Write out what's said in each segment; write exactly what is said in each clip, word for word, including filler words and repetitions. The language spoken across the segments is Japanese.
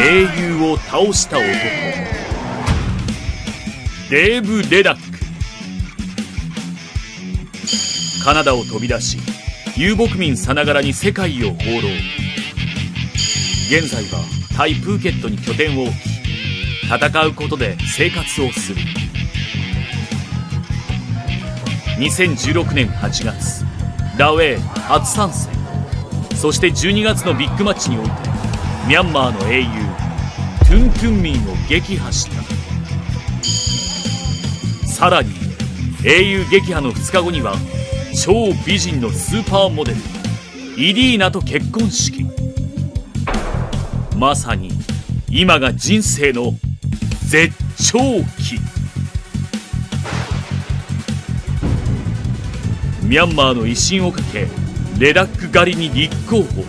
英雄を倒した男、デーブ・レダック。カナダを飛び出し遊牧民さながらに世界を放浪。現在はタイプーケットに拠点を置き、戦うことで生活をする。にせんじゅうろくねんはちがつ、ラウェイ初参戦。そしてじゅうにがつのビッグマッチにおいてミャンマーの英雄トゥン・トゥンミンを撃破した。さらに英雄撃破のふつかごには超美人のスーパーモデルイリーナと結婚式。まさに今が人生の絶頂期。ミャンマーの威信をかけレダック狩りに立候補。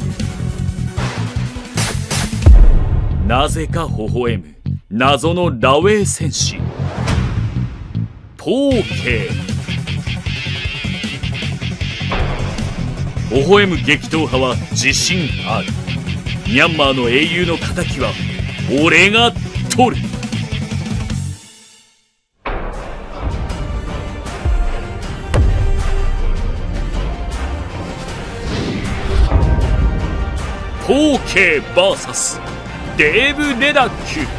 なぜか微笑む謎のラウェイ戦士ポーケー。微笑む激闘派は自信ある。ミャンマーの英雄の敵は俺が取る。ポーケー ブイエス デーブ・レダック。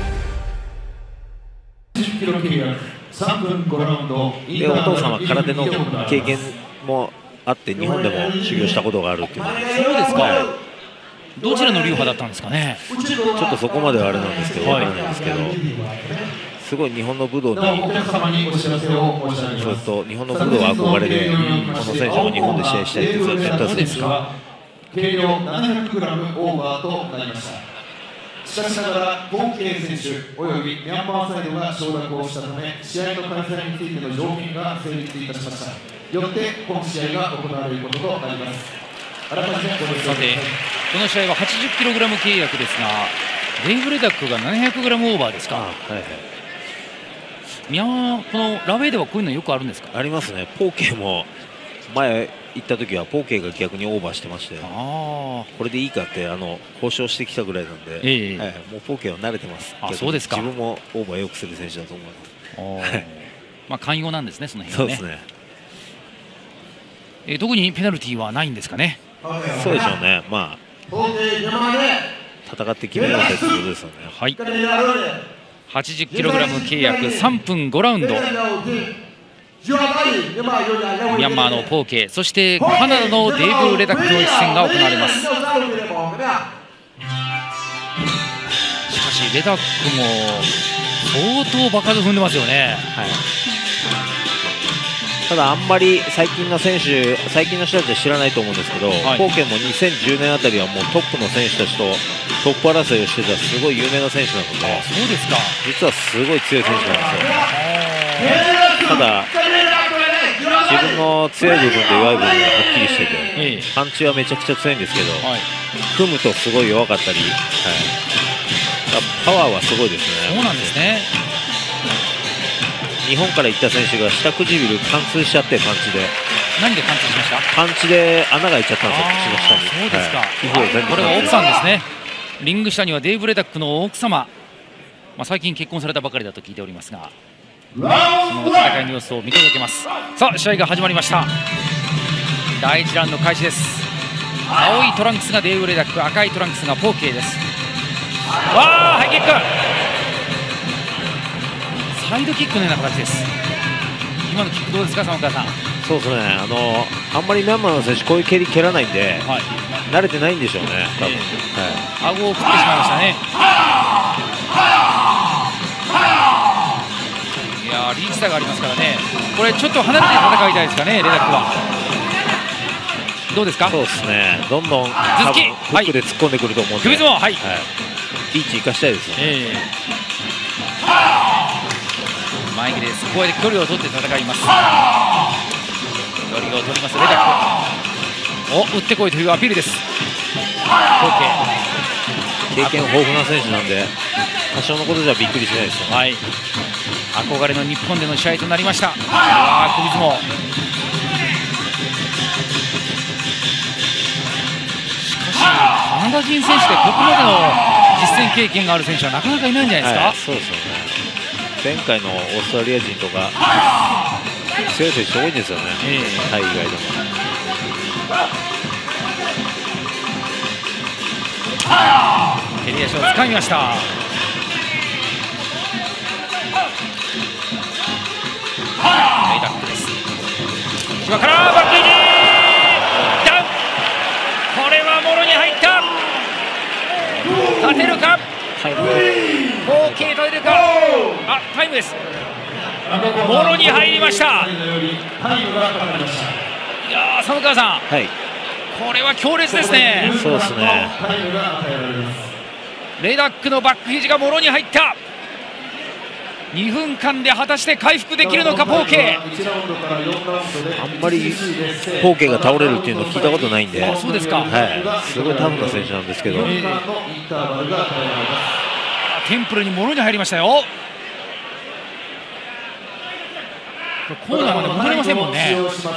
でお父さんは空手の経験もあって日本でも修行したことがあるっていうので。 そうですか、はい、どちらの流派だったんですかね。 ちょっとそこまではあれなんですけど、わからないんですけど、すごい日本の武道に、そうと日本の武道は憧れで、この選手も日本で試合したいってずっとやったんですけど、 計量 ななひゃくグラム オーバーとなりました。しかしながらポーケー選手およびミャンマーサイドが承諾をしたため、試合の開催についての条件が成立いたしました。よって本試合が行われることとなります。あらかじめご了承ください。 さてこの試合は はちじゅっキログラム 契約ですが、デーブ・レダックが ななひゃくグラム オーバーですか。 はいはい、 ミャンこのラウェイではこういうのよくあるんですか。 ありますね。ポーケーも前行った時はポーケーが逆にオーバーしてまして、あこれでいいかってあの交渉してきたぐらいなんで、えーはい、もうポーケーは慣れてます。 あそうですか。 自分もオーバーよくする選手だと思います。 まあ寛容なんですね、その辺はね。 そうですね。 えー、特にペナルティーはないんですかね。 そうでしょうね。まあ戦って決めようってことですよね。 はい。はちじゅっキログラム 契約さんぷんごラウンド。ミャンマーのポーケー、そしてカナダのデーブ・レダックの一戦が行われます。しかしレダックも相当場数踏んでますよね。はい、 ただあんまり最近の選手最近の人たちは知らないと思うんですけど、はい、ポーケーもにせんじゅうねんあたりはもうトップの選手たちとトップ争いをしてたすごい有名な選手なので。 そうですか。 実はすごい強い選手なんですよ。ただ自分の強い部分と弱い部分がはっきりしてて、ええ、パンチはめちゃくちゃ強いんですけど、はい、組むとすごい弱かったり、はい、パワーはすごいですね。 そうなんですね。 日本から行った選手が下唇貫通しちゃって、パンチで。 何で貫通しました？ パンチで穴が開いちゃったんですよ、口の下に。 そうですか。はい、 皮膚を全部。 これは奥さんですね。リング下にはデーブ・レダックの奥様、まあ、最近結婚されたばかりだと聞いておりますが、その戦いの様子を見届けます。さあ試合が始まりました。だいいちラウンド開始です。青いトランクスがデーブ・レダック、赤いトランクスがポーケーです。わあハイキック、サイドキックのような形です。今のキックどうですか、佐岡さん。 そうですね、あのあんまりミャンマーの選手こういう蹴り蹴らないんで、はい、慣れてないんでしょうね、多分。 えーはい、顎を振ってしまいましたね。いやーリーチ差がありますからね。これちょっと離れて戦いたいですかね、レダックは。どうですか。 そうですね、どんどんフックで突っ込んでくると思うんで、 首相撲、はい、 リーチ生かしたいですよね。えー、前切れです。ここで距離を取って戦います。距離を取りますレダック。お打ってこいというアピールです。 経験豊富な選手なんで多少のことじゃびっくりしないですよね。 はい、憧れの日本での試合となりました。うわ首相撲。しかしカナダ人選手でここまでの実戦経験がある選手はなかなかいないんじゃないですか。 はい、そうですよね。前回のオーストラリア人とか強い選手多いんですよね、えー、タイ以外でも。 蹴り足を掴みました。レイダックです。際からバックイージーダウン。これはもろに入った。立てるか。オーケー取れるか。あ、タイムです。もろに入りました。いやー、寒川さん、 はい、 これは強烈ですね。 そうですね。 レダックのバック肘がもろに入った。にふんかんで果たして回復できるのか、ポーケー。 あんまりポーケーが倒れるっていうのを聞いたことないんで。 あ、そうですか。 はい、すごいタフな選手なんですけど、えー、 テンプルにもろに入りましたよ。コーナーまで戻れませんもんね。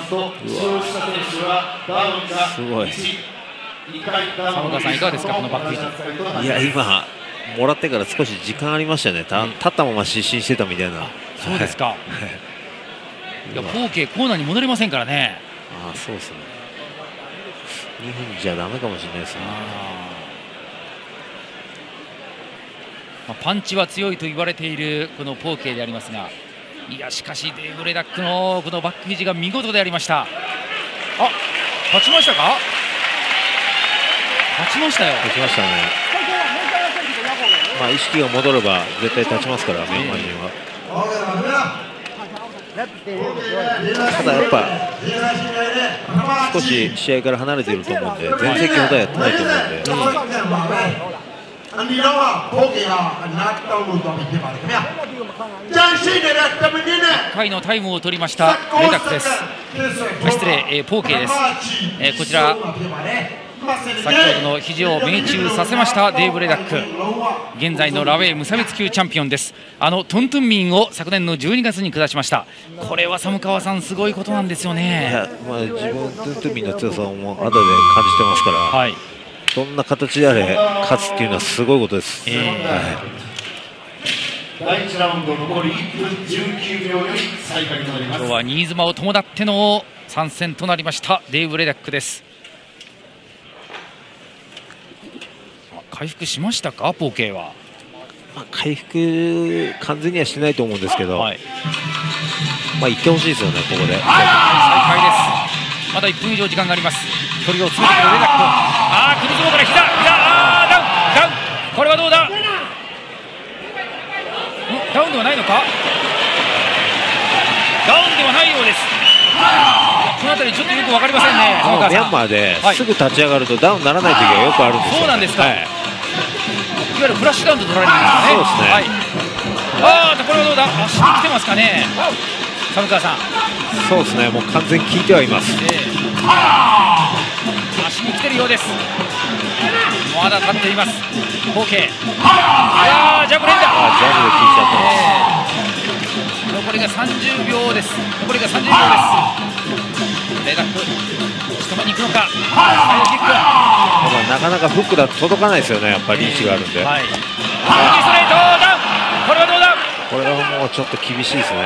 すごい。 澤川さん、いかがですか、このバック肘。 いや、今もらってから少し時間ありましたね。た立ったまま失神してたみたいな。 そうですか。いや、ポーケーコーナーに戻れませんからね。 ああ、そうですね。にふんじゃダメかもしれないですね。 まあ、パンチは強いと言われているこのポーケーでありますが、いや、しかしデイブ・レダックのこのバック肘が見事でありました。あ、立ちましたか。立ちましたよ。 立ちましたね。まあ、意識が戻れば絶対立ちますから、ミャンマー人は。ただやっぱ少し試合から離れていると思うんで、全盛期ほどはやってないと思うんで。 いっかいのタイムを取りましたレダックです。失礼、えー、ポーケーです。えー、こちら先ほどの肘を命中させましたデイブ・レダック、現在のラウェイ無差別級チャンピオンです。あのトントゥンミンを昨年のじゅうにがつに下しました。これは寒川さん、すごいことなんですよね。 いや、まあ、自分トントゥンミンの強さをもう後で感じてますから、はい、どんな形であれ勝つっていうのはすごいことです。えーはい、 だいいちラウンド残りいっぷんじゅうきゅうびょうより再開となります。 今日は新妻を伴っての参戦となりましたデイブ・レダックです。回復しましたか、ポーケーは。 まあ、回復完全にはしてないと思うんですけど、はい、まあ行ってほしいですよね、ここで。再開です。まだいっぷん以上時間があります。距離を詰めてくるレダック。ああ、クルズボーから膝、膝、ああ、ダウン、ダウン。これはどうだ。ん、ダウンではないのか。ダウンではないようです。この辺りちょっとよく分かりませんね。 ミャンマーですぐ立ち上がるとダウンならない時がよくあるんですよ。 そうなんですか。はい、いわゆるフラッシュダウンと取られるんですかね。 そうですね。はい、 ああ、これはどうだ。足に来てますかね、寒川さん。 そうですね、もう完全に効いてはいます。えー、足に来てるようです。まだ立っています。ポーケー。ああ、ジャブレンだ。 あ、ジャブで効いちゃってます。 えー、残りがさんじゅうびょうです。残りがさんじゅうびょうです。レダック、仕留めに行くのか。サイドキック。 なかなかフックだと届かないですよね、やっぱりリーチがあるんで。はい、 ストレートダウン。これはどうだ。 これはもうちょっと厳しいですね。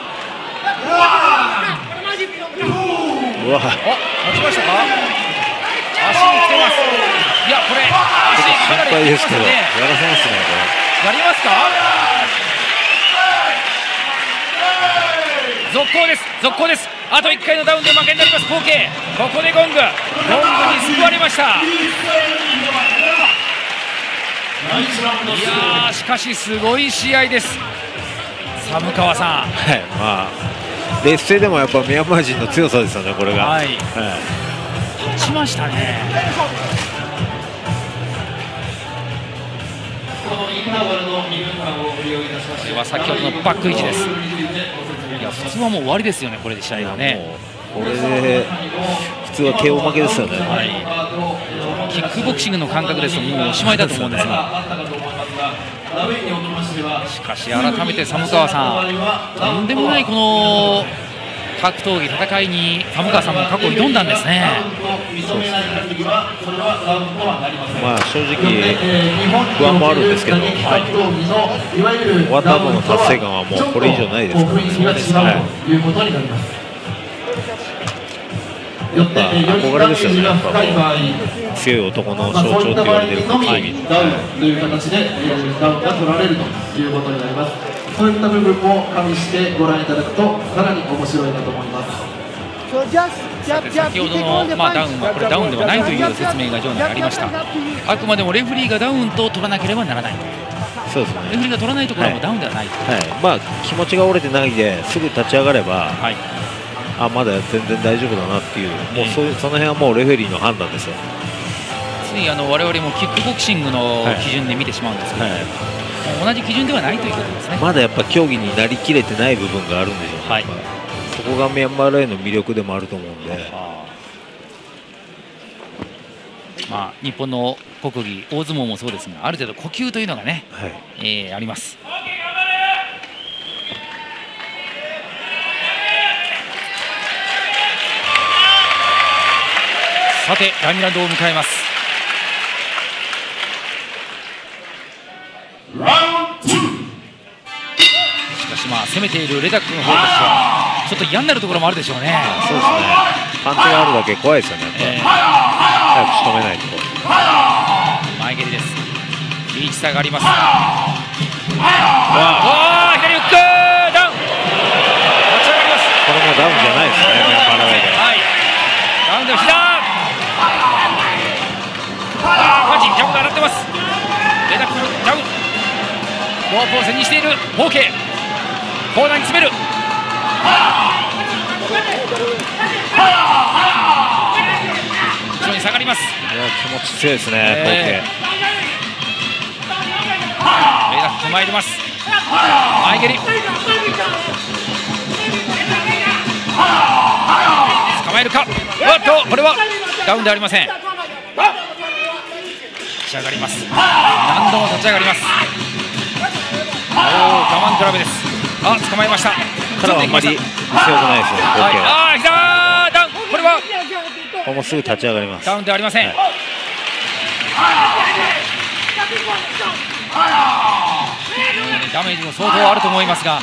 うわ、 お、立ちましたか。足に来てます。いや、これ足かなり心配ですけど、やらせますね、 これ。やりますか。続行です、続行です。あといっかいのダウンで負けになります、ポーケー。ここでゴング、ゴングに救われました。いやー、しかしすごい試合です、寒川さん。 はい、まあ劣勢でもやっぱミャンマー人の強さですよね、これが。はい、はい、 立ちましたね。 このインターバルのにふんかんをご利用いたしまして、 これは先ほどのバック位置です。いや、普通はもう終わりですよね、これで試合はね。 これで普通は ケーオー 負けですよね。はい、 キックボクシングの感覚ですともうおしまいだと思うんですが、しかし改めて寒川さん、とんでもないこの格闘技戦いに寒川さんも過去挑んだんですね。 そうですね。まあ正直不安もあるんですけど、はい、終わった後の達成感はもうこれ以上ないですからね。そうですね。はい、やっぱ憧れですよね。やっぱ強い男の象徴って言われてる格闘技という形でダウンが取られるということになります。そういった部分も加味してご覧いただくとさらに面白いかと思います。 先ほどの、まあ、ダウンはこれダウンではないという説明が場内にありました。あくまでもレフェリーがダウンと取らなければならない。 そうですね。 レフェリーが取らないところもダウンではない。 はいはい、まあ気持ちが折れてないですぐ立ち上がれば、はい、あまだ全然大丈夫だなっていう、もうそういうその辺はもうレフェリーの判断ですよ。 ついあの我々もキックボクシングの基準で見てしまうんですけど、はいはい、同じ基準ではないということですね。 まだやっぱ競技になりきれてない部分があるんでしょうね。はい、そこがミャンマーライの魅力でもあると思うんで、あまあ、日本の国技大相撲もそうですが、ある程度呼吸というのがね、はい、えー、あります。さて第二ラウンドを迎えます。しかしまあ攻めているレダックの方としてはちょっと嫌になるところもあるでしょうね。 そうですね。パンチがあるだけ怖いですよね。やっぱ、えー、早く仕留めないと。 前蹴りです。リーチ差があります。わあ、左フックダウン。立ち上がります。 これもダウンじゃないですね。ミャンマーライで。はい。 ダウンで膝。パンチジャンプが当たってます。レダックダウン。ロープを背にしているホーケー。コーナーに詰める。後ろに下がります。 いや気持ち強いですね、えー、ホーケー。 レダック前出ます。前蹴り。捕まえるか。おっとこれはダウンでありません。立ち上がります。何度も立ち上がります。おお我慢比べです。あ捕まえました。 ただあんまり強くないですよ。 はい、ああ膝ダウン。これはここもすぐ立ち上がります。 ダウンではありません。はい、ダメージも相当あると思いますが、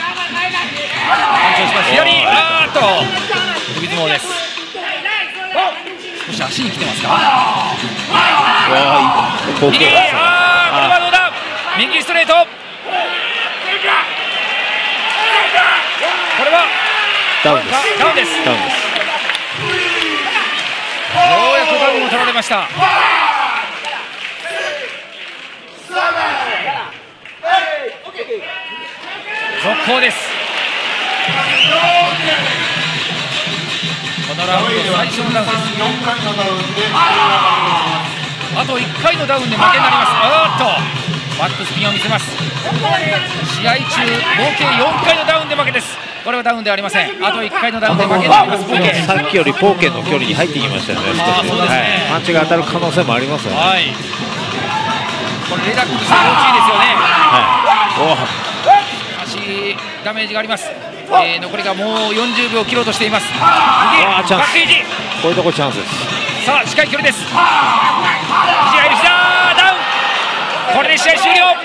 左、あーっと首相撲です。少し足に来てますか。右、あーこれはどうだ。右ストレート。これはダウンです。 ダウンです。 ダウンです。 ようやくダウンを取られました。続行です。このラウンド最初のダウンです。あといっかいのダウンで負けになります。あーっとバックスピンを見せます。試合中合計よんかいのダウンで負けです。これはダウンではありません。あといっかいのダウンで負けになります。ポーケーさっきよりポーケーの距離に入ってきましたよね。 あそうですね、はい、 パンチが当たる可能性もありますよね。はい、 これレダックとしては大きいですよね。はい、足ダメージがあります。えー、残りがもうよんじゅうびょう切ろうとしています。右あチャンス。こういうとこチャンスです。 さあ近い距離です。肘がいる。膝ダウン。これで試合終了。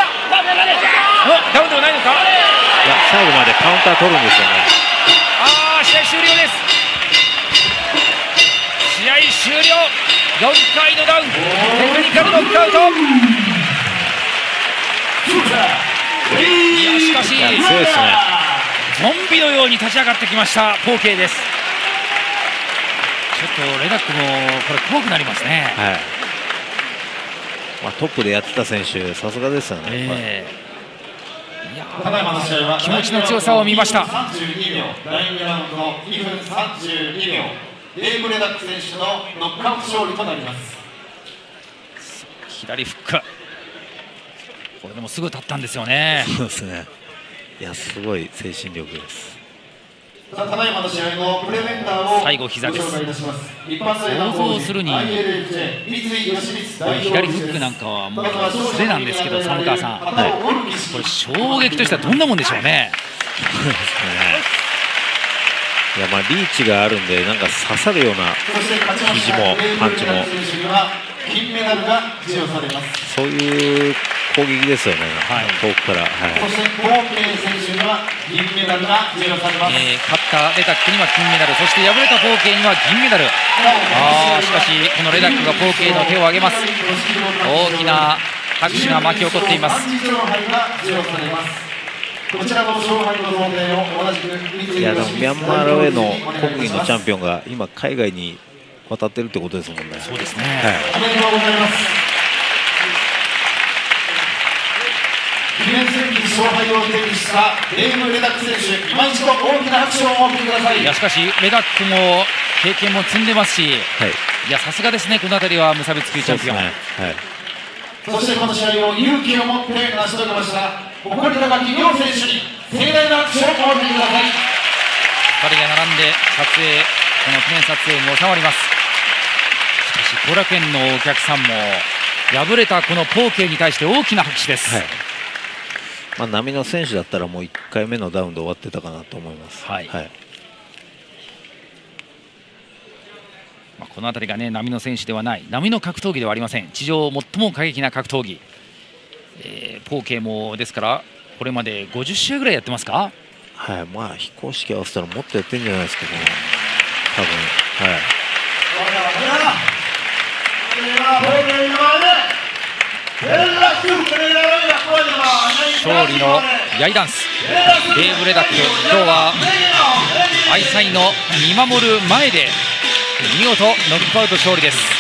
ダウンではないのか。いや最後までカウンター取るんですよね。 ああ試合終了です。試合終了。よんかいのダウン。テクニカルノックアウト。いやしかし強いですね。 ゾンビのように立ち上がってきましたポーケーです。ちょっとレダックもこれ怖くなりますね。はい、 まあ、トップでやってた選手さすがですよね。えー、いや気持ちの強さを見ました。 さんじゅうにびょうだいにラウンドにふんさんじゅうにびょうデーブ・レダック選手のノックアウト勝利となります。 左フック。これでもすぐ立ったんですよね。 そうですね。いやすごい精神力です。 ただいまの試合のプレゼンターを最後膝です。想像するに左フックなんかはもう素手なんですけど、寒川さん、はい、これ衝撃としてはどんなもんでしょうね。 いや、まあリーチがあるんで、なんか刺さるような肘もパンチも、 金メダルが授与されます。 そういう攻撃ですよね、はい、遠くから。はい、 そしてポーケー選手には銀メダルが授与されます。 えー、勝ったレダックには金メダル、そして敗れたポーケーには銀メダル。あー、しかしこのレダックがポーケーの手を挙げます。大きな拍手が巻き起こっています。 いや、でもミャンマーラウェイの国技のチャンピオンが今海外に渡ってるってことですもんね。 そうですね、はい、 おめでとうございます。記念すべき勝敗を手にしたデーブ・レダック選手、今一度大きな拍手をお送りください。 いや、しかしレダックも経験も積んでますし、はい、いや、さすがですね、この辺りは無差別級チャンピオン。そ, ね、はい、 そしてこの試合を勇気を持って成し遂げました誇り高き両選手に盛大な拍手をお送りください。 ふたりが並んで撮影、この記念撮影に収まります。しかし後楽園のお客さんも敗れたこのポーケーに対して大きな拍手です。はい、 まあ、波の選手だったらもういっかいめのダウンで終わってたかなと思います。はい、はい、 まあこの辺りがね、波の選手ではない、波の格闘技ではありません。地上最も過激な格闘技、えー、ポーケーもですからこれまでごじゅっ試合ぐらいやってますか。 はい、まあ非公式合わせたらもっとやってるんじゃないですかね、多分。はい、 勝利のヤイダンス、デーブ・レダック、今日は愛妻の見守る前で見事ノックアウト勝利です。